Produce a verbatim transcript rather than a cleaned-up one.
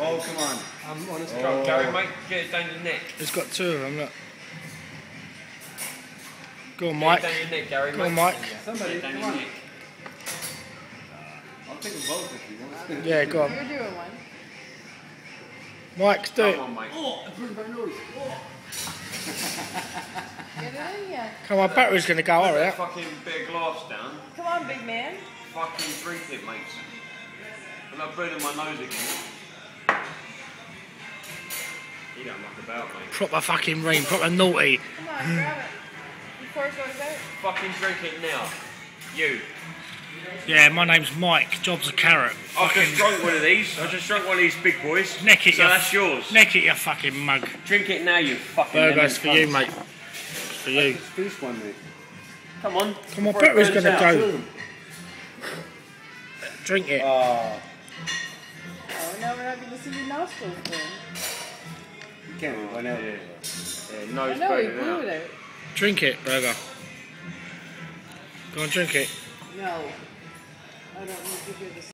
Oh, come on. I'm on a Oh. stroke. Gary, mate, get it down your neck. He's got two of them, look. Go on, Get Mike. it down your neck, Gary, Go mate. on, Mike. Somebody, Get it down come your on. neck. I'll take them both if you want. Yeah, go on. You're doing one. Mike, do it. Come on, mate. Oh, I put my nose. Oh. Get it in ya. Come on, battery's going to go, Put hurry that up. fucking bit of glass down. Come on, big man. Fucking drink it, mate. I'm not burning my nose again. You don't muck about, mate. Proper fucking rain, proper naughty. Come on, grab it. Before it goes out. Fucking drink it now. You. Yeah, my name's Mike, job's a carrot. I've Fucking just drunk one of these. I just drunk one of these big boys. neck it, So you that's yours. Neck it, you fucking mug. Drink it now, you fucking. Burgers for lemon you, cunt. mate. For you. Just finish one, mate. Come on. Come on, before it battery's burns going to out. go. Drink it. Oh, Oh, now we're not going to see your nostrils burn. you can't be one out there. Yeah, I nose know, he burning blew out. it out. Drink it, Burger. Go on, drink it. No. I don't need to hear this.